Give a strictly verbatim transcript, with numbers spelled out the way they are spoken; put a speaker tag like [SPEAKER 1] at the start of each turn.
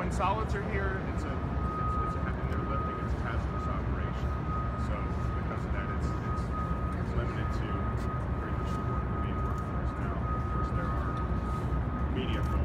[SPEAKER 1] when solids are here, it's a, it's, it's a, and they're lifting, it's a hazardous operation. So because of that, it's, it's, it's limited to pretty much the work, the main workforce now. Of course, there are media folks